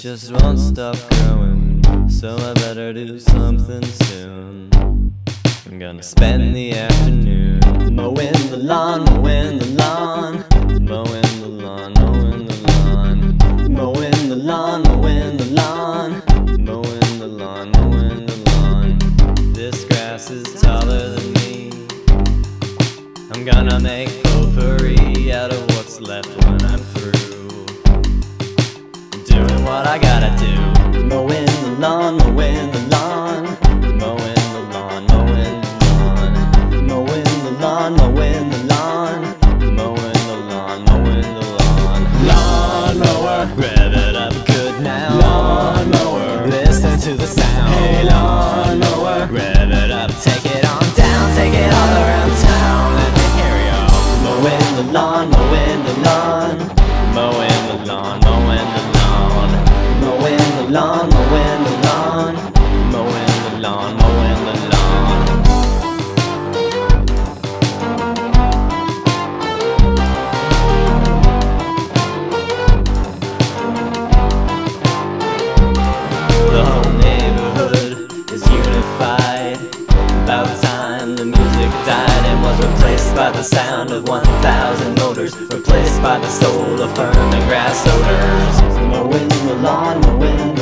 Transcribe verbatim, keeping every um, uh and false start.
just won't stop growing, so I better do something soon. I'm gonna spend the afternoon mowing the lawn, mowing the lawn, mowing the lawn, mowing the lawn, mowing the lawn, mowing the lawn, mowing the lawn, mowing the lawn. This grass is taller than me. I'm gonna make potpourri out of what's left when I'm through doing what I gotta do. Mowing the lawn, mowing the lawn, mowing the lawn, mowing the lawn, mowing the lawn, mowing the lawn, mowing the lawn, mowing the lawn. Lawnmower, rev it up good now. Lawnmower, listen to the sound. Hey, lawnmower, rev it up, take it on down, take it all around town. Let me hear you. Mowing the lawn, mowing the lawn, mowing the lawn, mowing the lawn, mowing the lawn, mowing the lawn, mowing the lawn, mowing the lawn. The whole neighborhood is unified. About time the music died and was replaced by the sound of one thousand motors, replaced by the soul of firm and grass odors. Mowing the lawn, mowing